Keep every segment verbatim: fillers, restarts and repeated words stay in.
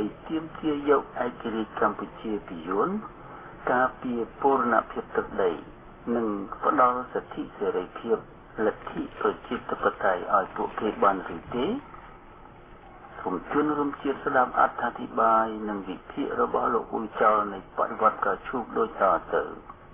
ដើម្បីទាមទារយកឯករាជ្យកម្ពុជាពីយួនការពារបូរណភាពទឹកដីនិងផ្ដល់សិទ្ធិសេរីភាពលទ្ធិប្រជាធិបតេយ្យឲ្យពួកគេបានឬទេសូមជូនរួមជាតិស្ដាប់អត្ថាធិប្បាយនិងវិភាគរបស់លោកអ៊ុយចលនៃបដិវត្តការឈូកដូចតទៅ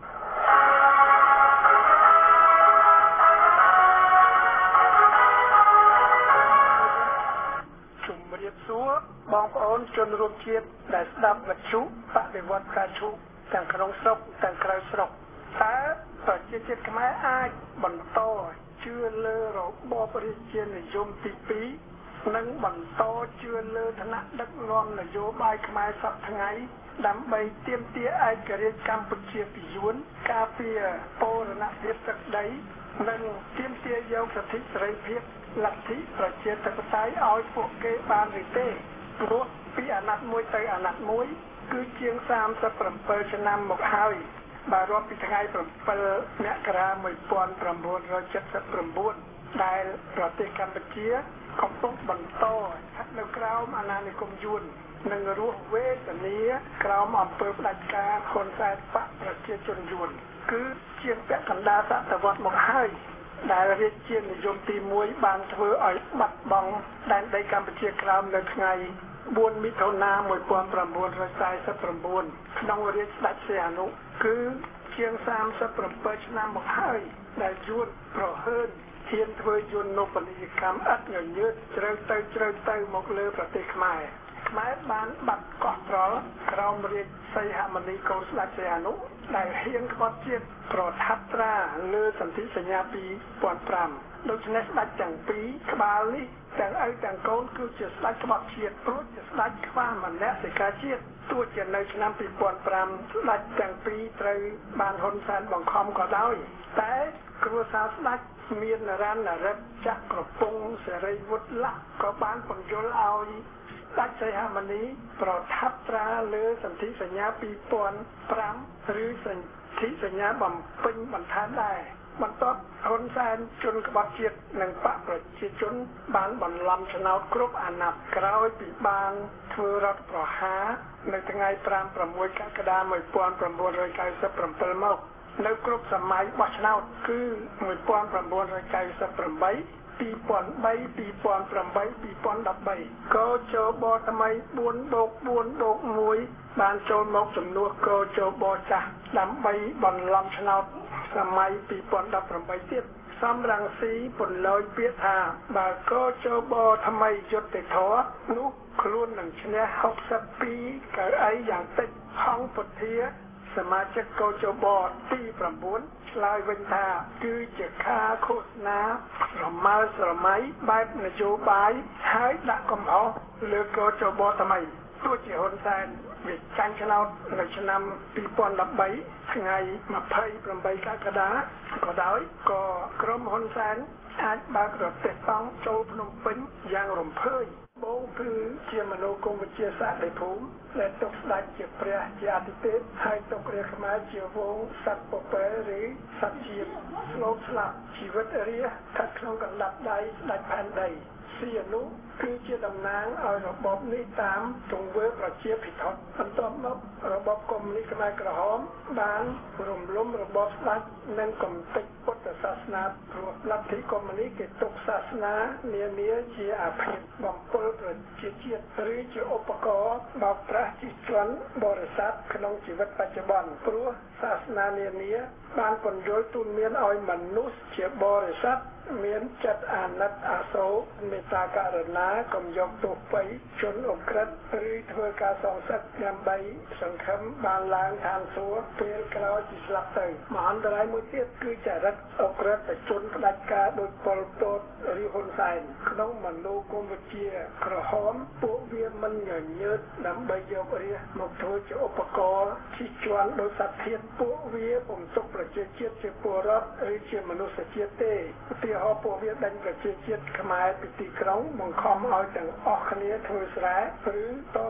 បងប្អូនជនរួមជាតិដែលស្ដាប់វិទ្យុបដិវត្តការឈូកទាំងក្នុងស្រុកទាំងក្រៅស្រុកតើប្រជាជាតិខ្មែរអាចបន្តជឿលើរបបរាជានិយមទីពីរនិងបន្តជឿលើឋានៈដឹកនាំនយោបាយខ្មែរសប្តាហ៍ថ្ងៃដើម្បីទាមទារឯករាជ្យកម្ពុជាពីយួនការពារបូរណភាពទឹកដីនិងទាមទារយកសិទ្ធិសេរីភាពលទ្ធិប្រជាធិបតេយ្យឲ្យពួកគេបានឬទេព្រោះពីអាណត្តិមួយទៅអាណត្តិមួយគឺជាងសាមសិបប្រាំឆ្នាំមកហើយបើរាប់ពីថ្ងៃប្រាំពីរមករាmột nghìn chín trăm bảy mươi chínដែលប្រទេសកម្ពុជាកំពុងបន្តស្ថិតនៅក្រោមអាណានិគមយួននិងរស់វេទនាក្រោមអំពើផ្ដាច់ការហ៊ុនសែនបកប្រជាជនយួនគឺជាងពាក់កណ្ដាលសតវត្សមកហើយដែលរាជានិយមទីមួយបានធ្វើឲ្យបាត់បង់ដែនដីកម្ពុជាក្រោមនៅថ្ងៃបួនមិថុនាmột nghìn chín trăm bốn mươi chínក្នុងរាជស្ដេចសីហនុគឺជាងសាមសិបប្រាំឆ្នាំមកហើយដែលយួនប្រហើនហ៊ានធ្វើយន្តនពាណិជ្ជកម្មឥតញញើតជ្រៅទៅជ្រៅទៅមកលើប្រទេសខ្មែរខ្មែរបានបាត់កោះត្រល់ក្រោមរាជសីហមុនីកូនស្ដេចសីហនុដែលហ៊ានក្បត់ជាតិប្រថាប់ត្រាលើសន្ធិសញ្ញាពីរពាន់ប្រាំដូច្នេះស្ដេចទាំងពីរក្បាលនេះទាំងឪទាំងកូនគឺជាស្ដេចក្បត់ជាតិព្រោះជាស្ដេចខ្វះមនសិការជាតិទោះជានៅឆ្នាំពីរពាន់ប្រាំស្ដេចទាំងពីរត្រូវបានហ៊ុនសែនបង្ខំក៏ដោយតែគ្រួសារស្ដេចមានរណរិទ្ធចក្រពង្សសេរីវុឌ្ឍលក្ខក៏បានពន្យល់ឲ្យស្ដេចសីហមុនីប្រថាប់ត្រាលើសន្ធិសញ្ញាពីរពាន់ប្រាំឬសន្ធិសញ្ញាបំពេញបន្ថែមដែរបន្ទាប់ហ៊ុនសែនជនក្បត់ជាតិនិងបកប្រជាជនបានបន្លំឆ្នោតគ្រប់អាណត្តិក្រោយពីបានធ្វើរដ្ឋប្រហារនៅថ្ងៃប្រាំប្រាំមួយកក្កដាmột nghìn chín trăm chín mươi bảyមកនៅគ្រប់សម័យបោះឆ្នោតគឺmột nghìn chín trăm chín mươi támពីរពាន់បី ពីរពាន់ប្រាំបី ពីរពាន់ដប់បីកោជបថ្មីបួនបូកបួនបូកមួយបានចូលមកជំនួសកោជបចាស់ដើម្បីបន្លំឆ្នោតសម័យពីរពាន់ដប់ប្រាំបីទៀតសំរងស៊ីពន្លយពាក្យថាបើកោជបថ្មីយុត្តិធម៌នោះខ្លួននឹងឈ្នះហុកសិបពីរកៅអីយ៉ាងតិចហងពុទ្ធាសមាជិកកោជបទីប្រាំបួនឆ្លើយវិញថាគឺជាការឃោសនាស្រមើស្រមៃបែបនយោបាយហើយដាក់កំហុសលើកោជបថ្មីទោះជាហ៊ុនសែនវាចាញ់ឆ្នោតនៅឆ្នាំពីរពាន់ដប់បីថ្ងៃម្ភៃប្រាំបីកក្កដាក៏ដោយក៏ក្រុមហ៊ុនសែនអាចបើករទេះតង់ចូលភ្នំពេញយ៉ាងរំភើយបងគឺជាមនោគមវិជ្ជាសាស្ត្រនៃភូមិដែលទុកស្ដេចជាព្រះជាអាទិទេពហើយទុករាជខ្មែរជាវងសត្វពពែឬសត្វជាតិស្លូតស្លាប់ជីវិតរាស្ត្រស្ថិតក្នុងកណ្ដាប់ដៃស្ដេចផែនដីសីហនុគឺជាតំណាងឲ្យរបបនេះតាមទង្វើប្រជាភិថុតបន្ទាប់មករបបកុម្មុយនីសខ្មែរក្រហមបានរំលំរបបស្ដេចនិងកំទេចពុទ្ធសាសនាព្រោះលទ្ធិកុម្មុយនីសគេទុកសាសនានានាជាអាភិបបំពុលប្រជាជាតិឬជាឧបករណ៍បោកប្រាស់ជីជនបរិស័ទក្នុងជីវិតបច្ចុប្បន្នព្រោះសាសនានានាបានពន្យល់ទូនមានឲ្យមនុស្សជាបរិស័ទមានចិត្តអាណិតអាសូរមេត្តាករុណាកុំយកទោសបីជនអក្រិតឬធ្វើការសងសឹកដើម្បីសង្ឃឹមបានឡើងឋានសួគ៌ពេលក្រោយពីស្លាប់ទៅមហន្តរាយមួយទៀតគឺចរិតអក្រិតជនផ្ដាច់ការដោយពលពតឬហ៊ុនសែនក្នុងមនោគមវិជ្ជាក្រហមពួកវាមិនញញើតដើម្បីយករាជមកធ្វើជាឧបករណ៍ជិះជាន់ដោយសត្វធាតុពួកវាពុំទុកប្រជាជាតិជាពលរដ្ឋឬជាមនុស្សជាតិទេឧទាហរណ៍ពួកវាដេញប្រជាជាតិខ្មែរពីទីក្រុងបង្ខំឲ្យទាំងអស់គ្នាធ្វើស្រែឬតស៊ូក្នុង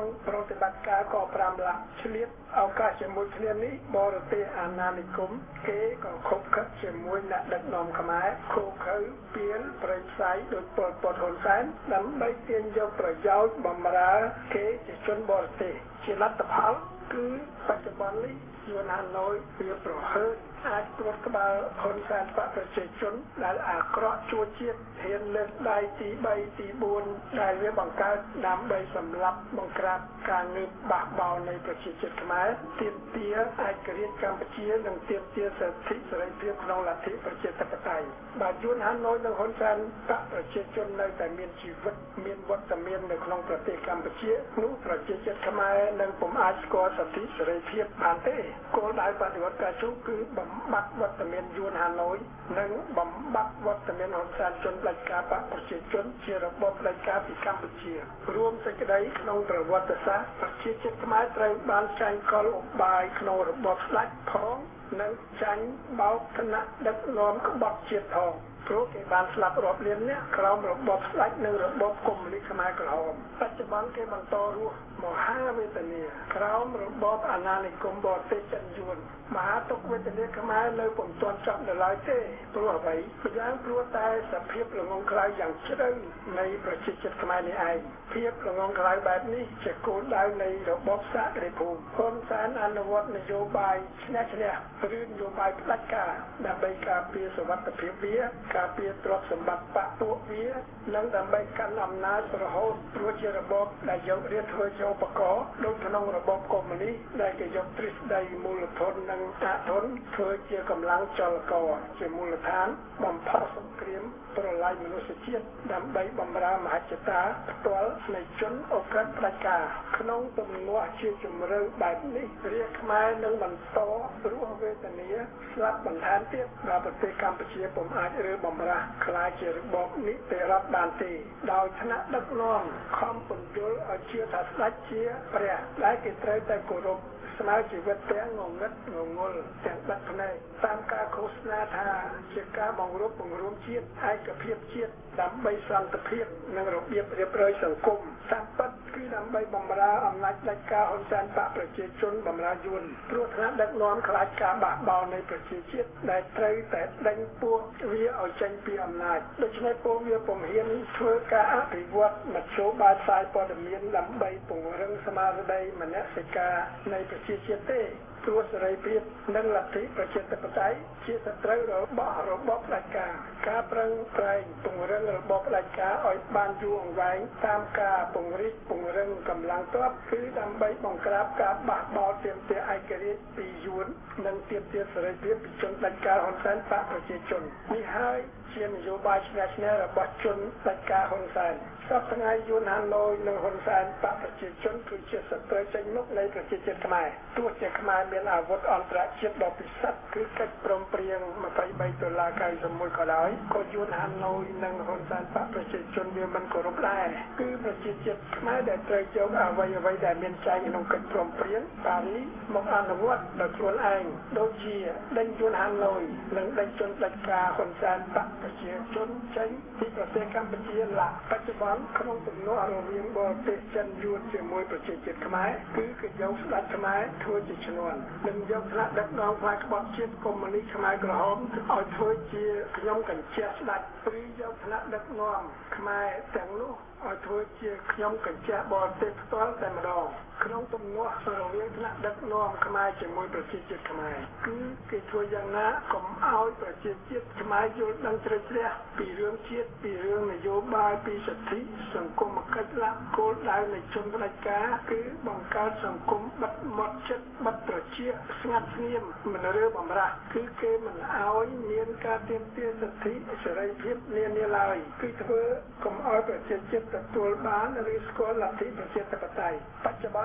ក្នុងប្រតិបត្តិការក៏ប្រាំឡាក់ឆ្លៀតឱកាសជាមួយគ្នានេះបរទេសអាណានិគមគេក៏ខົບខិតជាមួយអ្នកដឹកនាំខ្មែរខូខើពៀលប្រៃផ្សាយដោយពលពតហ៊ុនសែនដើម្បីទាញយកប្រយោជន៍បម្រើគេជាជនបរទេសជាលទ្ធផលគឺបច្ចុប្បន្ននេះយួនហាណូយវាប្រហើតអាចត្រួតក្បាលហ៊ុនសែនបកប្រជាជនដែលអាក្រក់ជួជាតិហ៊ានលើកដៃទីបីទីបួនដែលវាបង្កើតដើម្បីសម្លាប់បង្ក្រាបការងើបបះបោរនៃប្រជាជាតិខ្មែរទាមទារឯករាជ្យកម្ពុជានិងទាមទារសិទ្ធិសេរីភាពក្នុងលទ្ធិប្រជាធិបតេយ្យបើយួនហាណូយនិងហ៊ុនសែនបកប្រជាជននៅតែមានជីវិតមានវត្តមាននៅក្នុងប្រទេសកម្ពុជានោះប្រជាជាតិខ្មែរនឹងពុំអាចស្គាល់សិទ្ធិសេរីភាពបានទេគោលដៅបដិវត្តការជូគឺបំបាត់វត្តមានយួនហាណូយនិងបំបាត់វត្តមានហ៊ុនសែនជនផ្ដាច់ការបកប្រជាជនជារបបផ្ដាច់ការពីកម្ពុជារួមសេចក្តីក្នុងប្រវត្តិសាស្ត្រប្រជាជាតិខ្មែរត្រូវបានចាញ់កលឧបាយក្នុងរបបស្ដេចផងនិងចាញ់បោកឋានៈដឹកនាំក្បត់ជាតិផងព្រោះគេបានស្លាប់រាប់លានអ្នកក្រោមរបបស្ដេចនិងរបបកុម្មុយនីសខ្មែរក្រហមបច្ចុប្បន្នគេបន្តរស់មហាវេទនាក្រោមរបបអាណានិគមបរទេសចិនយួនមហាទុក្ខវេទនាខ្មែរនៅពុំទាន់ចប់នៅឡើយទេព្រោះអ្វីម្យ៉ាងព្រោះតែសភាពល្ងង់ខ្លៅយ៉ាងជ្រៅនៃប្រជាជាតិខ្មែរនេះឯងភាពល្ងង់ខ្លៅបែបនេះជាគោលដៅនៃរបបសាករិភូមិហ៊ុនសែនអនុវត្តនយោបាយឈ្នះឈ្នះឬនយោបាយផ្ដាច់ការដើម្បីការពារសុវត្ថិភាពវាការពារទ្រព្យសម្បត្តិបកពួកវានិងដើម្បីកាន់អំណាចរហូតព្រោះជារបបដែលយករៀនធ្វើជាឧបករណ៍ដូចក្នុងរបបកុម្មុយនីសដែលគេយកទ្រឹស្ដីមូលធននិងអធនធ្វើជាកម្លាំងចលករជាមូលដ្ឋានបំផុសសង្គ្រាមប្រឡាយមនុស្សជាតិដើម្បីបម្រើមហិច្ឆតាផ្ទាល់នៃជនអូក្រិដ្ឋផ្ដាច់ការក្នុងទំនាស់ជាជំរឿបែបនេះរាជខ្មែរនឹងបន្តរស់វេទនាស្លាប់បន្ថែមទៀតបើប្រទេសកម្ពុជាពុំអាចរើបំរាស់ខ្លាយជារបបនីតិរដ្ឋបានទេដោយថ្នាក់ដឹកនាំខំពន្យល់ឲ្យជឿថាស្ដេចជាព្រះដែលគេត្រូវតែគោរពស្មើជីវិតទាំងងងឹតងងល់ទាំងបិទភ្នែកតាមការឃោសនាថាជាការបង្រួបបង្រួមជាតិឯកភាពជាតិដើម្បីសន្តិភាពនិងរបៀបរៀបរយសង្គមតាមពិតគឺដើម្បីបម្រើអំណាចផ្ដាច់ការហ៊ុនសែនបកប្រជាជនបម្រើយួនព្រោះថ្នាក់ដឹកនាំខ្លាចការបះបោរនៃប្រជាជាតិដែលត្រូវតែដេញពួកវាឲ្យចេញពីអំណាចដូច្នេះពួកវាពុំហ៊ានធ្វើការអភិវឌ្ឍមធ្យោបាយផ្សាយព័ត៌មានដើម្បីពង្រឹងស្មារតីមនសិការនៃប្រជាជាតិទេព្រោះសេរីភាពនិងលទ្ធិប្រជាធិបតេយ្យជាសត្រូវរបស់របបផ្ដាច់ការការប្រឹងប្រែងពង្រឹងរបបផ្ដាច់ការឲ្យបានយូរអង្វែងតាមការពង្រីកពង្រឹងកម្លាំងទ័ពគឺដើម្បីបង្ក្រាបការបះបោរទាមទារឯករាជ្យពីយួននិងទាមទារសេរីភាពពីជនផ្ដាច់ការហ៊ុនសែនបកប្រជាជននេះហើយជានយោបាយឈ្នះឈ្នះរបស់ជនផ្ដាច់ការហ៊ុនសែនសពថ្ងៃយួនហាណូយនិងហ៊ុនសែនបកប្រជាជនគឺជាសត្រូវចេញមុខនៃប្រជាជាតិខ្មែរទោះជាខ្មែរមានអាវុធអន្តរជាតិដ៏ពិសិដ្ឋគឺកិច្ចព្រមព្រៀងម្ភៃបីដុល្លារកៅសិបមួយក៏ដោយក៏យួនហាណូយនិងហ៊ុនសែនបកប្រជាជនវាមិនគោរពដែរគឺប្រជាជាតិខ្មែរដែលត្រូវយកអ្វីអ្វីដែលមានចែងក្នុងកិច្ចព្រមព្រៀងប៉ារីសមកអនុវត្តដោយខ្លួនឯងដូចជាដេញយួនហាណូយនិងដេញជនផ្ដាច់ការហ៊ុនសែនបកប្រជាជនចេញពីប្រទេសកម្ពុជាឡាបច្ចុប្បន្នក្នុងទំនាស់រវាងបរទេសចិនយួនជាមួយប្រជាជាតិខ្មែរគឺគេយកស្ដេចខ្មែរធ្វើជាឈ្នន់និងយកថ្នាក់ដឹកនាំផ្នែកក្បត់ជាតិកុម្មុយនីសខ្មែរក្រហមឲ្យធ្វើជាខ្ញុំកញ្ជះស្ដេចឬយកថ្នាក់ដឹកនាំខ្មែរទាំងនោះឲ្យធ្វើជាខ្ញុំកញ្ជះបរទេសផ្ទាល់តែម្ដងក្នុងទំនាស់រវាងថ្នាក់ដឹកនាំខ្មែរជាមួយប្រជាជាតិខ្មែរគឺគេធ្វើយ៉ាងណាកុំឲ្យប្រជាជាតិខ្មែរយល់ដឹងជ្រៅជ្រះពីរឿងជាតិពីរឿងនយោបាយពីសិទ្ធិសង្គមកិច្ចលក្ខគោលដៅនៃជនផ្ដាច់ការគឺបង្កើតសង្គមបិទមាត់ចិត្តបិទត្រចៀកស្ងាត់ស្ងៀមមិនរើបំរាស់គឺគេមិនឲ្យមានការទាមទារសិទ្ធិសេរីភាពនានាឡើយគឺធ្វើកុំឲ្យប្រជាជាតិទទួលបានឬស្គាល់លទ្ធិប្រជាធិបតេយ្យបច្ចុប្បន្ន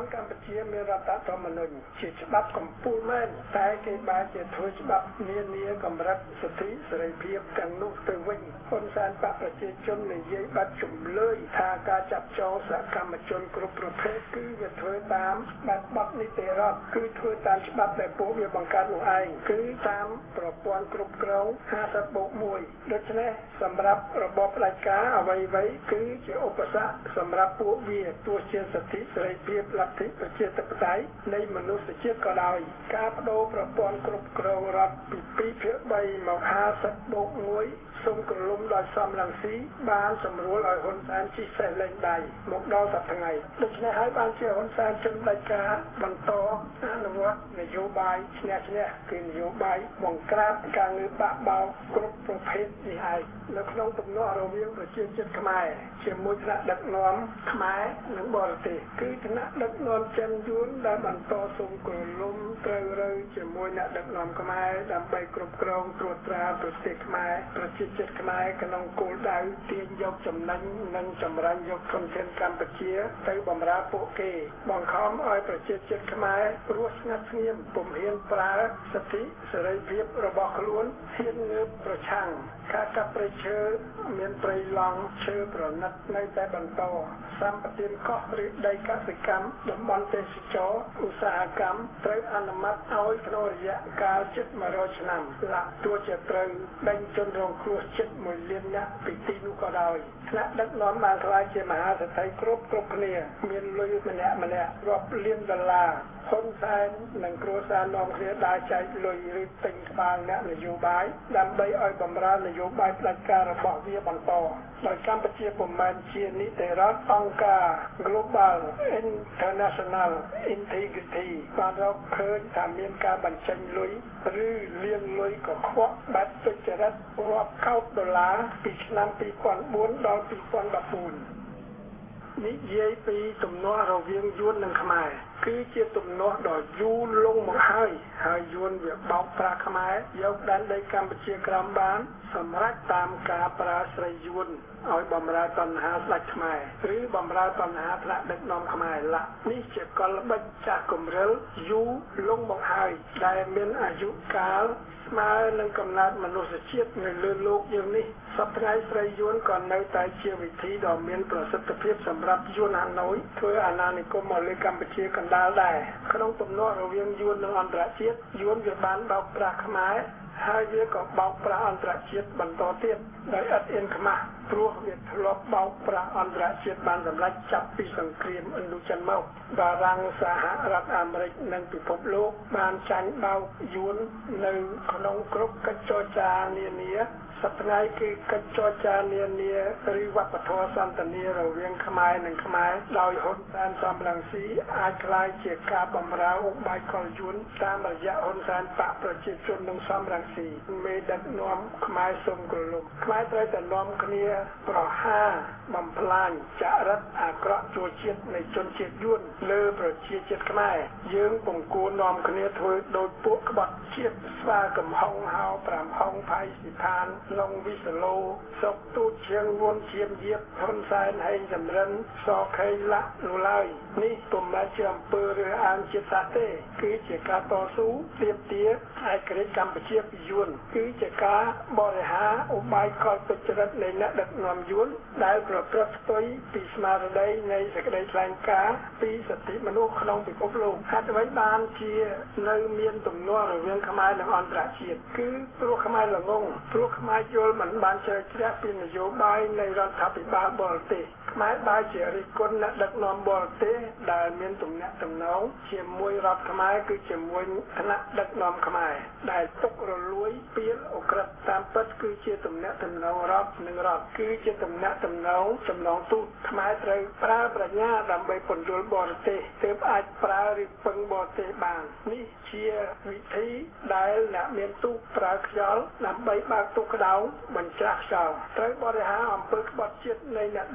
កម្ពុជាមានរដ្ឋធម្មនុញ្ញជាច្បាប់កំពូលមែនតែគេបែរជាធ្វើច្បាប់នានាកម្រិតសិទ្ធិសេរីភាពទាំងនោះទៅវិញហ៊ុនសែនបកប្រជាជននិយាយបាត់ជំលើយថាការចាប់ចងសកម្មជនគ្រប់ប្រភេទគឺវាធ្វើតាមបែបបទនីតិរដ្ឋគឺធ្វើតាមច្បាប់ដែលពួកវាបង្កើតនោះឯងគឺតាមប្រព័ន្ធគ្រប់គ្រងห้าสิบបូកមួយដូច្នេះសម្រាប់របបផ្ដាច់ការអ្វីៗគឺជាឧបសគ្គសម្រាប់ពួកវាទោះជាសិទ្ធិសេរីភាពលទ្ធិប្រជាធិបតេយ្យនៃមនុស្សជាតិក៏ដោយការបដូរប្រព័ន្ធគ្រប់គ្រងរដ្ឋពីពីរភាគបីមកห้าสิบบូកមួយសូមក្រឡុំដោយសំរងស៊ីបានសម្រួលឲ្យហ៊ុនសែនជិះសេះលេងដៃមកដល់សប្តាហ៍ថ្ងៃដូច្នេះហើយបានជាហ៊ុនសែនជំរុញការបន្តអនុវត្តនយោបាយឈ្នះឈ្នះគឺនយោបាយបង្ក្រាបការងើបបាក់បោកគ្រប់ប្រភេទនេះឯងនៅក្នុងទំនាស់រវាងប្រជាជាតិខ្មែរជាមួយថ្នាក់ដឹកនាំខ្មែរនិងបរទេសគឺថ្នាក់ដឹកនាំចិនយួនដែលបន្តសូមក្រឡុំត្រូវរើជាមួយអ្នកដឹកនាំខ្មែរដើម្បីគ្រប់គ្រងត្រួតត្រាប្រទេសខ្មែរប្រជាជាតិខ្មែរក្នុងគោលដៅទាញយកចំណេញនិងចម្រាញ់យកធនធានកម្ពុជាទៅបម្រើពួកគេបង្ខំឲ្យប្រជាជាតិខ្មែររស់ស្ងាត់ស្ងៀមពុំហ៊ានប្រើសិទ្ធិសេរីភាពរបស់ខ្លួនហ៊ានងើបប្រឆាំងការកាប់ព្រៃឈើមានព្រៃឡង់ឈើប្រណិតនៅតែបន្តសម្បទានកោះឬដីកសិកម្មតំបន់ទេសចរឧស្សាហកម្មត្រូវអនុម័តឲ្យក្នុងរយៈកាលជិតមួយរយឆ្នាំលាក់ទោះជាត្រូវដេញជនរងគ្រោះជិតមួយលាននាក់ពីទីនោះក៏ដោយថ្នាក់ដឹកនាំបានខ្លាចជាមហាសេដ្ឋីគ្រប់គ្រប់គ្នាមានលុយម្នាក់ម្នាក់រាប់លានដុល្លារហ៊ុនសែននិងគ្រួសារនាំគ្នាដើរចែកលុយឬទិញក្បាលអ្នកនយោបាយដើម្បីឲ្យបម្រើនយោបាយផ្ដាច់ការរបស់វាបន្តដោយកម្ពុជាពុំមែនជានីតិរដ្ឋអង្គការ Global International Integrity បានរកឃើញថាមានការបញ្ចេញលុយឬលាងលុយកខ្វក់បែបទុច្ចរិតរាប់កោតដុល្លារពីឆ្នាំពីរពាន់បួនដល់ពីរពាន់ដប់បួននិយាយពីទំនាស់រវាងយួននិងខ្មែរគឺជាទំនាស់ដ៏យូរលង់មកហើយហើយយួនវាបោកប្រាស់ខ្មែរយកដែនដីកម្ពុជាក្រោមបានសម្រាប់តាមការប្រើស្រីយួនឲ្យបម្រើតណ្ហាស្ដេចខ្មែរឬបម្រើតណ្ហាថ្នាក់ដឹកនាំខ្មែរឡាក់នេះជាកលល្បិចចាស់គំរិលយូរលង់មកហើយដែលមានអាយុកាលស្មើនឹងកំណើតមនុស្សជាតិនៅលើលោកយើងនេះសប្តាហ៍ស្រីយួនក៏នៅតែជាវិធីដ៏មានប្រសិទ្ធភាពសម្រាប់យួនហាណូយធ្វើអាណានិគមមកលើកម្ពុជាកណ្ដាលដែរក្នុងទំនាស់រវាងយួននិងអន្តរជាតិយួនវាបានបោកប្រាស់ខ្មែរហើយវាក៏បោកប្រាស់អន្តរជាតិបន្តទៀតដោយឥតអៀនខ្មាស់ព្រោះវាធ្លាប់បោកប្រាស់អន្តរជាតិបានសម្រេចចាប់ពីសង្គ្រាមឥណ្ឌូចិនមកបារាំងសហរដ្ឋអាមេរិកនិងពិភពលោកបានចាញ់បោកយួននៅក្នុងគ្រប់កិច្ចចរចានានាសប្តាហ៍គឺកិច្ចចរចានានាឬវប្បធម៌សន្ទនារវាងខ្មែរនិងខ្មែរដោយហ៊ុនសែនសំរងស៊ីអាចក្លាយជាការបម្រើឧបាយកលយួនតាមរយៈហ៊ុនសែនបកប្រជាជននិងសំរងស៊ីមេដឹកនាំខ្មែរសូមក្រឡុំខ្មែរត្រូវតែនាំគ្នាប្រហារបំផ្លាញចរិតអាក្រក់ចូលជាតិនៃជនជាតិយួនលើប្រជាជាតិខ្មែរយើងពុំគួរនាំគ្នាធ្វើដោយពួកក្បត់ជាតិស្វាកំហុងហៅប្រាំហុងផៃសិដ្ឋានឡុងវិសឡូសុកទូតជាងវួនជាមយាបហ៊ុនសែនហេងសំរិនសខេងលាក់នោះឡើយនេះពុំមែនជាអំពើរើសអើងជាតិសាសន៍ទេគឺជាការតស៊ូទាមទារឯករាជ្យកម្ពុជាពីយួនគឺជាការបរិហារឧបាយកលទុច្ចរិតនៃអ្នកដឹកនាំយួនដែលប្រព្រឹត្តផ្ទុយពីស្មារតីនៃសេចក្តីថ្លែងការណ៍ពីសិទ្ធិមនុស្សក្នុងពិភពលោកហេតុអ្វីបានជានៅមានទំនាស់រវាងខ្មែរនិងអន្តរជាតិគឺព្រោះខ្មែរល្ងងព្រោះខ្មែរយល់មិនបានជ្រៅជ្រះពីនយោបាយនៃរដ្ឋាភិបាលបរទេសខ្មែរបែរជារិះគន់អ្នកដឹកនាំបរទេសដែលមានទំនាក់ទំនងជាមួយរដ្ឋខ្មែរគឺជាមួយថ្នាក់ដឹកនាំខ្មែរដែលទុករលួយពៀលអូក្រិតតាមពិតគឺជាទំនាក់ទំនងរដ្ឋនិងរដ្ឋគឺជាទំនាក់ទំនងចំណងទូតខ្មែរត្រូវប្រើប្រាជ្ញាដើម្បីពន្យល់បរទេសទើបអាចប្រើឬពឹងបរទេសបាននេះជាវិធីដែលអ្នកមានទូកប្រើខ្យល់ដើម្បីបើកទូកក្តោងបញ្ច្រាស់ខ្យល់ត្រូវបរិហារអំពើក្បត់ជាតិនៃអ្នកដឹកនាំ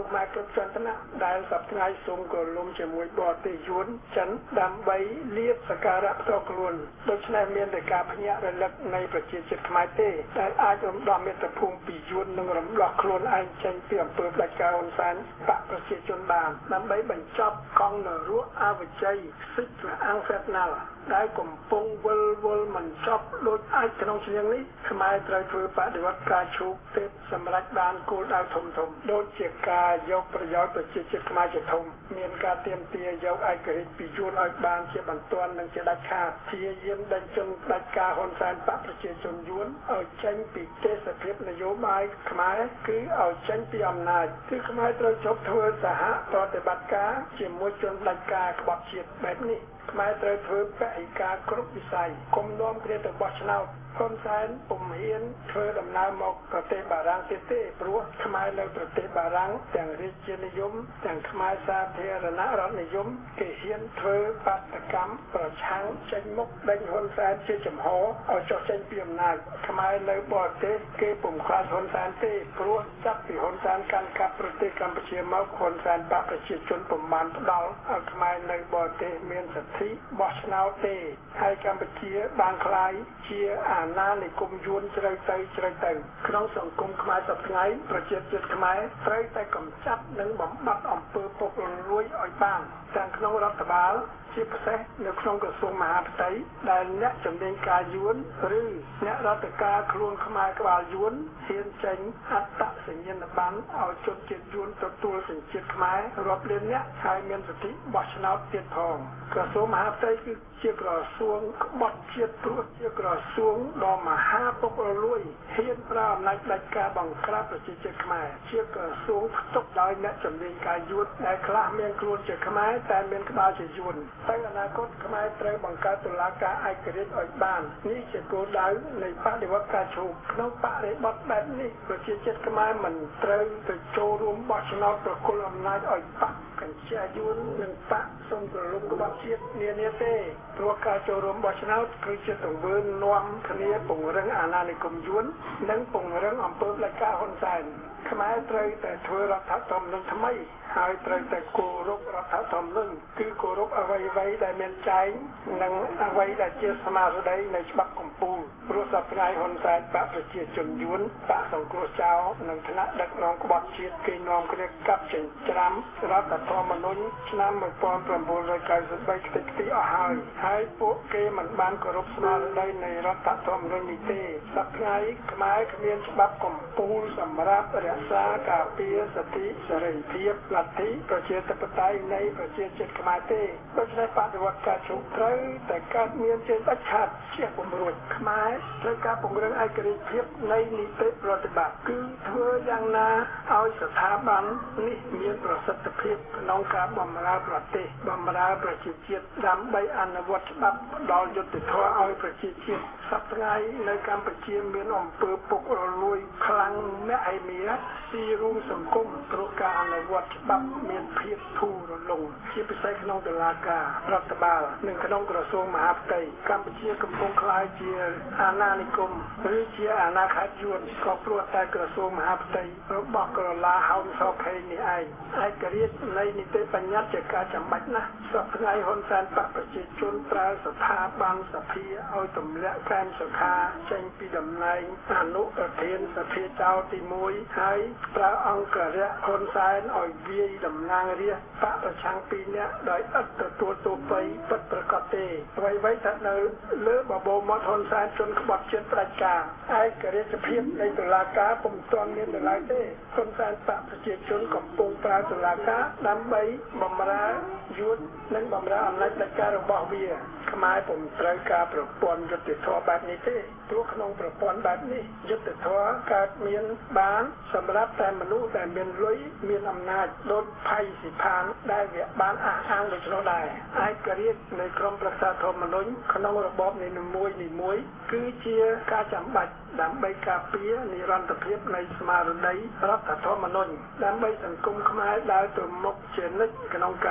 ខ្មែរគ្រប់ចន្ទនៈដែលសប្តាហ៍សូមក៏លំជាមួយបរទេសយួនចិនដើម្បីលៀបសក្ការៈផ្ទាល់ខ្លួនដូច្នេះមានតែការភ្ញាក់រលឹកនៃប្រជាជាតិខ្មែរទេដែលអាចរំដោះមាតុភូមិពីយួននិងរំដោះខ្លួនឯងចេញពីអំពើផ្ដាច់ការហ៊ុនសែនបកប្រជាជនបានដើម្បីបញ្ចប់កងនរោអវជ័យសិទ្ធិអង្គហ្វេតណាល់ដែលកំពុងវិលវល់មិនចប់ដូចអាចក្នុងឆ្នាំនេះខ្មែរត្រូវធ្វើបដិវត្តការឈូកទេពសម្រាប់បានគោលដៅធំធំដូចជាការយកប្រយោជន៍ប្រជាជាតិខ្មែរជាធំមានការទាមទារយកឯករាជ្យពីយួនឲ្យបានជាបន្ទាន់និងជាដាច់ខាតព្យាយាមដេញជន់ផ្ដាច់ការហ៊ុនសែនបកប្រជាជនយួនឲ្យចេញពីទេសភាពនយោបាយខ្មែរគឺឲ្យចេញពីអំណាចគឺខ្មែរត្រូវជប់ធ្វើសហប្រតិបត្តិការជាមួយជនផ្ដាច់ការក្បត់ជាតិបែបនេះខ្មែរត្រូវធ្វើបរិការគ្រប់វិស័យគុំនាំគ្នាទៅបោះឆ្នោតហ៊ុនសែនពុំហ៊ានធ្វើដំណើរមកប្រទេសបារាំងទៀតទេព្រោះខ្មែរនៅប្រទេសបារាំងទាំងរាជានិយមទាំងខ្មែរសាធារណរដ្ឋនិយមគេហ៊ានធ្វើបាតកម្មប្រឆាំងចេញមុខដេញហ៊ុនសែនជាចំហឲ្យចុះចេញពីអំណាចខ្មែរនៅបរទេសគេពុំខ្លាចហ៊ុនសែនទេព្រោះចាប់ពីហ៊ុនសែនកាន់កាប់ប្រទេសកម្ពុជាមកហ៊ុនសែនបកប្រជាជនពុំបានផ្ដល់ឲ្យខ្មែរនៅបរទេសមានសិទ្ធិបោះឆ្នោតទេហើយកម្ពុជាបានក្លាយជាអាណានិគមយួនជ្រៅទៅជ្រៅទៅក្នុងសង្គមខ្មែរសប្តាហ៍ប្រជាជាតិខ្មែរត្រូវតែកម្ចាត់និងបំបត្តិអំពើពុករលួយឲ្យបានទាំងក្នុងរដ្ឋបាលជាពិសេសនៅក្នុងក្រសួងមហាផ្ទៃដែលអ្នកជំនាញការយួនឬអ្នករដ្ឋការខ្លួនខ្មែរក្បាលយួនហ៊ានចេញអត្តសញ្ញាណប័ណ្ណឲ្យជនជាតិយួនទទួលសញ្ជាតិខ្មែររាប់លានអ្នកហើយមានសិទ្ធិបោះឆ្នោតទៀតផងក្រសួងមហាផ្ទៃគឺជាក្រសួងក្បត់ជាតិព្រោះជាក្រសួងដ៏មហាពុករលួយហ៊ានប្រើអំណាចផ្ដាច់ការបង្ក្រាបប្រជាជាតិខ្មែរជាក្រសួងផ្ទុកដោយអ្នកជំនាញការយួនដែលខ្លះមានខ្លួនជាខ្មែរតែមានក្បាលជាយួនតែអនាគតខ្មែរត្រូវបង្កើតតុលាការឯករាជ្យឲ្យបាននេះជាគោលដៅនៃបដិវត្តការឈូកក្នុងបរិបទបែបនេះប្រជាជាតិខ្មែរមិនត្រូវទៅចូលរួមបោះឆ្នោតប្រគល់អំណាចឲ្យបកកញ្ជាយួននិងបកសុំក្រឡុកក្បត់ជាតិនានាទេព្រោះការចូលរួមបោះឆ្នោតគឺជាទង្វើនាំគ្នាពង្រឹងអាណានិគមយួននិងពង្រឹងអំពើផ្ដាច់ការហ៊ុនសែនខ្មែរត្រូវតែធ្វើរដ្ឋធម្មនុញ្ញថ្មីហើយត្រូវតែគោរពរដ្ឋធម្មនុញ្ញគឺគោរពអ្វីអ្វីដែលមានចែងនិងអ្វីដែលជាស្មារតីនៃច្បាប់កម្ពុជាព្រោះសប្តាហ៍ហ៊ុនសែនបកប្រជាជនយួនបកសង្គ្រោះចោលនិងថ្នាក់ដឹកនាំក្បត់ជាតិគេនាំគ្នាកាប់ចិញ្ច្រាំរដ្ឋធម្មនុញ្ញឆ្នាំmột nghìn chín trăm chín mươi baខ្ទេចខ្ទីអស់ហើយហើយពួកគេមិនបានគោរពស្មារតីនៃរដ្ឋធម្មនុញ្ញនេះទេសប្តាហ៍ខ្មែរគ្មានច្បាប់កម្ពុជាសម្រាប់រក្សាការពារសិទ្ធិសេរីភាពលទ្ធិប្រជាធិបតេយ្យនៃប្រជាជាតិខ្មែរទេដូច្នេះបដិវត្តការជោគត្រូវតែកើតមានជាដាច់ខាតជាពំរួចខ្មែរត្រូវការពង្រឹងឯករាជ្យភាពនៃនីតិប្រតិបត្តិគឺធ្វើយ៉ាងណាឲ្យស្ថាប័ននេះមានប្រសិទ្ធភាពក្នុងការបម្រើប្រទេសបម្រើប្រជាជាតិដើម្បីអនុវត្តច្បាប់ផ្ដល់យុត្តិធម៌ឲ្យប្រជាជាតិសប្តាហ៍នៅកម្ពុជាមានអំពើពុករលួយខ្លាំងមហិមាទីរួមសង្គមព្រោះការអនុវត្តច្បាប់មានភាពធូររលុងជាពិសេសក្នុងតុលាការរដ្ឋបាលនិងក្នុងក្រសួងមហាផ្ទៃកម្ពុជាកំពុងក្លាយជាអាណានិគមឬជាអាណាខេត្តយួនក៏ព្រោះតែក្រសួងមហាផ្ទៃរបស់ក្រឡាហោមសោខេងនេះឯងឯករាជ្យនៃនីតិបញ្ញត្តិជាការចាំបាច់ណាស់សប្តាហ៍ហ៊ុនសែនបកប្រជាជនប្រើស្ថាប័នសភាឲ្យទម្លាក់កែមសុខាចេញពីតំណែងអនុប្រធានសភាចៅទីមួយហើយប្រើអង្គរៈហ៊ុនសែនឲ្យវាយតំណាងរាស្ត្របកប្រឆាំងពីរនាក់ដោយឥតទទួលទោសបីពិតប្រាកដទេអ្វីៗថានៅលើបបោមាត់ហ៊ុនសែនជនក្បត់ជាតិផ្ដាច់ការឯករាជ្យភាពនៃតុលាការពុំទាន់មាននៅឡើយទេហ៊ុនសែនបកប្រជាជនកំពុងប្រើតុលាការដើម្បីបម្រើយួននិងបម្រើអំណាចផ្ដាច់ការរបស់វាខ្មែរពុំត្រូវការប្រព័ន្ធយុត្តិធម៌បែបនេះទេព្រោះក្នុងប្រព័ន្ធបែបនេះយុត្តិធម៌កើតមានបានសម្រាប់តែមនុស្សដែលមានលុយមានអំណាចដូចផៃស៊ីផានដែលវាបានអះអាងដូច្នោះដែរឯករាជ្យនៃក្រមប្រឹក្សាធម្មនុញ្ញក្នុងរបបនីមួយនីមួយគឺជាការចាំបាច់ដើម្បីការពារនិរន្តរភាពនៃស្មារតីរដ្ឋធម្មនុញ្ញដើម្បីសង្គមខ្មែរដើរទៅមុខជានិច្ចក្នុងការគោរព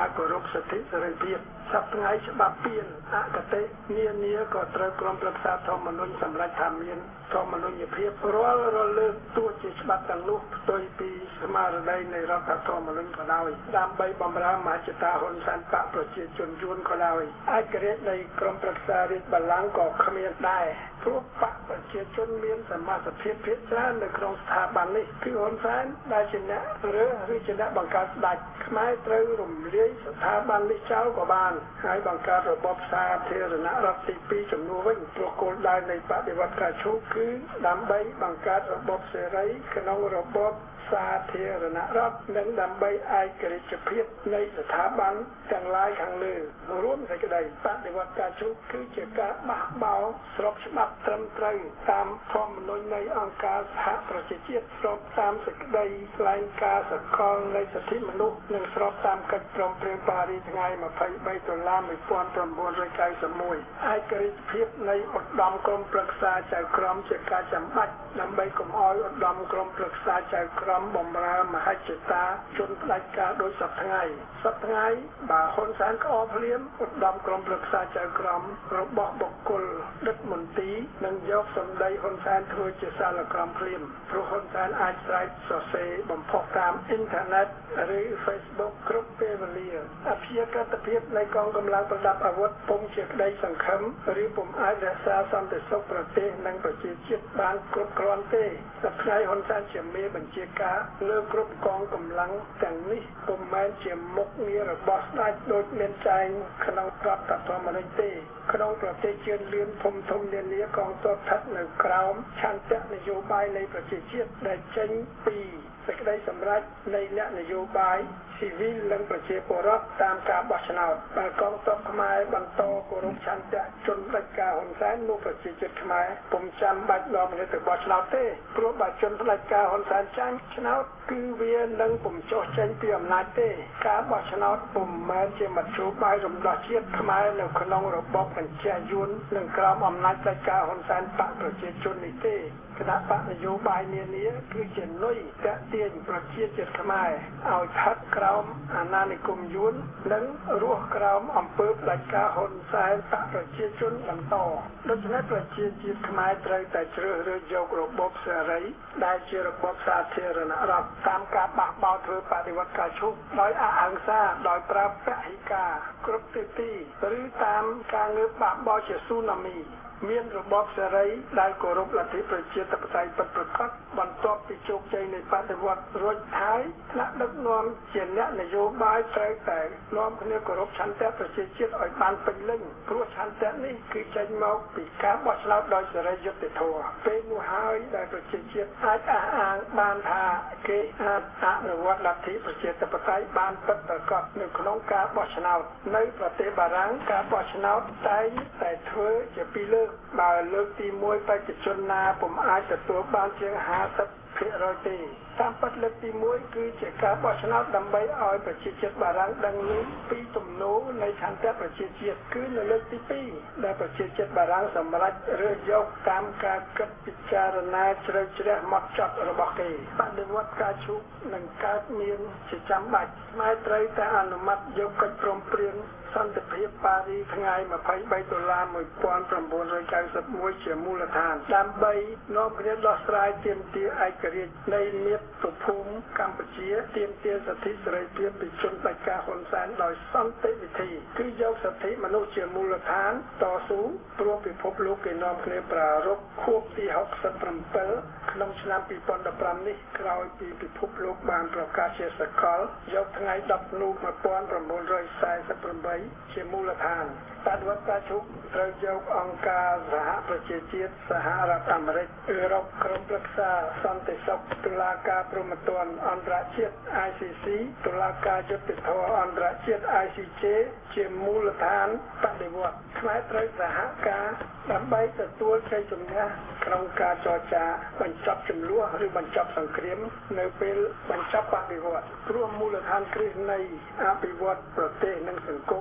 សិទ្ធិសេរីភាពសប្តាហ៍ច្បាប់ពៀនអកតេនានាក៏ត្រូវក្រុមប្រឹក្សាធម្មនុញ្ញសម្រាប់ថាមានធម្មនុញ្ញភាពរាល់រលើកទោះជាច្បាប់ទាំងនោះផ្ទុយពីស្មារតីនៃរដ្ឋធម្មនុញ្ញក៏ដោយដើម្បីបម្រើមហិច្ឆតាហ៊ុនសែនបកប្រជាជនយួនក៏ដោយឯករាជ្យនៃក្រុមប្រឹក្សារាជបល្ល័ង្កក៏គ្មានដែរព្រោះបកប្រជាជនមានសមាជិកភាពភាគច្រើននៅក្នុងស្ថាប័ននេះគឺហ៊ុនសែនដែលជាអ្នករើសឬជាអ្នកបង្កើតស្ដេចខ្មែរត្រូវរំលាយស្ថាប័ននេះចោលក៏បានហើយបង្កើតរបបសាធារណរដ្ឋទីពីរចំនួនវិញព្រោះគោលដៅនៃបដិវត្តការឈូកគឺដើម្បីបង្កើតរបបសេរីក្នុងរបបសាធារណរដ្ឋនិងដើម្បីឯករាជ្យភាពនៃស្ថាប័នទាំងឡាយខាងលើរួមសេចក្តីបដិវត្តការឈូកគឺជាការបះបោរស្របច្បាប់ត្រឹមត្រូវតាមធម្មនុញ្ញនៃអង្គការសហប្រជាជាតិស្របតាមសេចក្តីថ្លែងការណ៍សកលនៃសិទ្ធិមនុស្សនិងស្របតាមកិច្ចព្រមព្រៀងប៉ារីសថ្ងៃម្ភៃបីតុលា១៩៩១ឯករាជ្យភាពនៃឧត្តមក្រុមប្រឹក្សាចៅក្រមជាការចាំបាច់ដើម្បីកុំឲ្យឧត្តមក្រុមប្រឹក្សាចៅក្រមបំរើមហិច្ឆតាជនផ្ដាច់ការដោយសពថ្ងៃសពថ្ងៃបើហ៊ុនសែនក្អកភ្លាមឧត្តមក្រុមប្រឹក្សាចៅក្រមរបស់បុគ្គលដឹកមន្ទីរនឹងយកសម្ដីហ៊ុនសែនធ្វើជាសារក្រមភ្លាមព្រោះហ៊ុនសែនអាចស្រែកសរសេរបំផុសតាមអ៊ីនធឺណិតឬ Facebook គ្រប់ពេលវេលាអភិជាកតភាពនៃកងកម្លាំងប្រដាប់អាវុធពុំជាក្តីសង្ឃឹមឬពុំអាចរក្សាសន្តិសុខប្រទេសនិងប្រជាជាតិបានគ្រប់គ្រាន់ទេសប្តាហ៍ហ៊ុនសែនជាមេបញ្ជាការលើគ្រប់កងកម្លាំងទាំងនេះពុំមែនជាមុខងាររបស់ស្ដេចដូចមានចែងក្នុងរដ្ឋធម្មនុញ្ញទេក្នុងប្រទេសជឿនលឿនធំធំនានាកងទ័ពស្ថិតនៅក្រោមឆន្ទៈនយោបាយនៃប្រជាជាតិដែលចេញពីសេចក្តីសម្រេចនៃអ្នកនយោបាយស៊ីវិលនិងប្រជាពលរដ្ឋតាមការបោះឆ្នោតបើកងទ័ពខ្មែរបន្តគោរពឆន្ទៈជនផ្ដាច់ការហ៊ុនសែននោះប្រជាជាតិខ្មែរពុំចាំបាច់នាំគ្នាទៅបោះឆ្នោតទេព្រោះបើជនផ្ដាច់ការហ៊ុនសែនចាញ់ឆ្នោតគឺវានឹងពុំចុះចេញពីអំណាចទេការបោះឆ្នោតពុំមែនជាមធ្យោបាយរំដោះជាតិខ្មែរនៅក្នុងរបបបញ្ជាយួននិងក្រោមអំណាចផ្ដាច់ការហ៊ុនសែនបកប្រជាជននេះទេគណៈបកនយោបាយនានាគឺជានុយតាក់ទាញប្រជាជាតិខ្មែរឲ្យស្ថិតក្រោមអាណានិគមយួននិងរស់ក្រោមអំពើផ្ដាច់ការហ៊ុនសែនបកប្រជាជនបន្តដូច្នេះប្រជាជាតិខ្មែរត្រូវតែជ្រើសរើសយករបបសេរីដែលជារបបសាធារណរដ្ឋតាមការបះបោរធ្វើបដិវត្តការឈូកដោយអហិង្សាដោយប្រើពហិការគ្រប់ទិទីឬតាមការងើបបះបោរជាស៊ូណាមីមានរបបសេរីដែលគោរពលទ្ធិប្រជាធិបតេយ្យពិតប្រាកដបន្ទាប់ពីជោគជ័យនៃបដិវត្តរួចហើយថ្នាក់ដឹកនាំជាអ្នកនយោបាយត្រូវតែនាំគ្នាគោរពឆន្ទៈប្រជាជាតិឲ្យបានពេញលេញព្រោះឆន្ទៈនេះគឺចេញមកពីការបោះឆ្នោតដោយសេរីយុត្តិធម៌ពេលនោះហើយដែលប្រជាជាតិអាចអះអាងបានថាគេអាចអនុវត្តលទ្ធិប្រជាធិបតេយ្យបានពិតប្រាកដនៅក្នុងការបោះឆ្នោតនៅប្រទេសបារាំងការបោះឆ្នោតតែតែធ្វើជាពីរលើកបើលើកទីមួយបេក្ខជនណាពុំអាចទទួលបានជាងห้าสิบភាគរយទេតាមពិតលើកទីមួយគឺជាការបោះឆ្នោតដើម្បីឲ្យប្រជាជាតិបារាំងដឹងឮពីទំនោរនៃឆន្ទៈប្រជាជាតិគឺនៅលើកទីពីរដែលប្រជាជាតិបារាំងសម្រេចរើសយកតាមការគិតពិចារណាជ្រៅជ្រះមកចត់របស់គេបដិវត្តការឈូកនឹងកើតមានជាចាំបាច់ខ្មែរត្រូវតែអនុម័តយកកិច្ចព្រមព្រៀងសន្តិភាពប៉ារីថ្ងៃម្ភៃបីតុលា១៩៩១ជាមូលដ្ឋានដើម្បីនាំគ្នាដោះស្រាយទាមទារឯករាជ្យនៃមាតុភូមិកម្ពុជាទាមទារសិទ្ធិសេរីភាពពីជនផ្ដាច់ការហ៊ុនសែនដោយសន្តិវិធីគឺយកសិទ្ធិមនុស្សជាមូលដ្ឋានតស៊ូព្រោះពិភពលោកគេនាំគ្នាប្រារព្ធខួបទីហុកសិបប្រាំពីរក្នុងឆ្នាំពីរពាន់ដប់ប្រាំនេះក្រោយពីពិភពលោកបានប្រកាសជាសកលយកថ្ងៃដប់ធ្នូ១៩៤៨ជាមូលដ្ឋានបដិវត្តការឈូកត្រូវយកអង្គការសហប្រជាជាតិសហរដ្ឋអាមេរិកអឺរ៉ុបក្រុមប្រឹក្សាសន្តិសុខតុលាការព្រហ្មទណ្ឌអន្តរជាតិ I C C តុលាការយុត្តិធម៌អន្តរជាតិ I C J ជាមូលដ្ឋានបដិវត្តខ្មែរត្រូវសហការដើម្បីទទួលជ័យជំនះក្នុងការចរចាបញ្ចប់ជម្លោះឬបញ្ចប់សង្គ្រាមនៅពេលបញ្ចប់បដិវត្តព្រោះមូលដ្ឋានគ្រឹះនៃអភិវឌ្ឍប្រទេសនិងសង្គមគឺ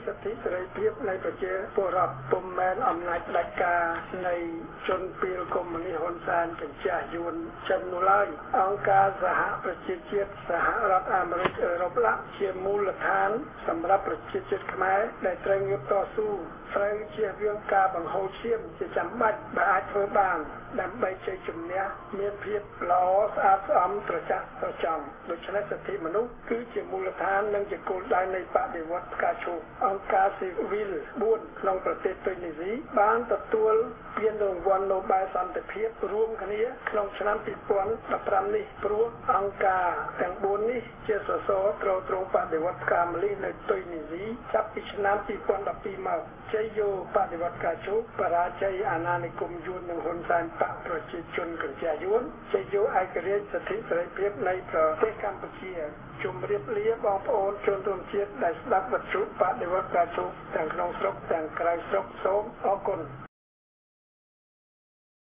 សិទ្ធិសេរីភាពនៃប្រជាពលរដ្ឋពុំមែនអំណាចផ្ដាច់ការនៃជនពីលកុម្មុយនីសហ៊ុនសែនបញ្ជាយួនចិននោះឡើយអង្គការសហប្រជាជាតិសហរដ្ឋអាមេរិកអឺរ៉ុបឡាក់ជាមូលដ្ឋានសម្រាប់ប្រជាជាតិខ្មែរដែលត្រូវងើបតស៊ូត្រូវជៀសវាងការបង្ហូរឈាមជាចាំបាច់បើអាចធ្វើបានដើម្បីជ័យជំនះមានភាពល្អស្អាតស្អំត្រចះត្រចង់ដូច្នេះសិទ្ធិមនុស្សគឺជាមូលដ្ឋាននិងជាគោលដៅនៃបដិវត្តផ្កាឈូកអង្គការស៊ីវិលបួនក្នុងប្រទេសទុយនីស៊ីបានទទួលពានរង្វាន់ Nobel សន្តិភាពរួមគ្នាក្នុងឆ្នាំពីរពាន់ដប់ប្រាំនេះព្រោះអង្គការទាំងបួននេះជាសសរទ្រទ្រង់បដិវត្តផ្កាម្លិះនៅទុយនីស៊ីចាប់ពីឆ្នាំពីរពាន់ដប់ពីរមកជ័យយោបដិវត្តផ្កាឈូកបរាជ័យអាណានិគមយួននិងហ៊ុនសែនបកប្រជាជនកញ្ចាយួនជ័យយោឯករាជ្យសិទ្ធិសេរីភាពនៃប្រទេសកម្ពុជាជម្រាបលាបងប្អូនជនរួមជាតិដែលស្ដាប់វិទ្យុបដិវត្តផ្កាឈូកទាំងក្នុងស្រុកទាំងក្រៅស្រុកសូមអរគុណ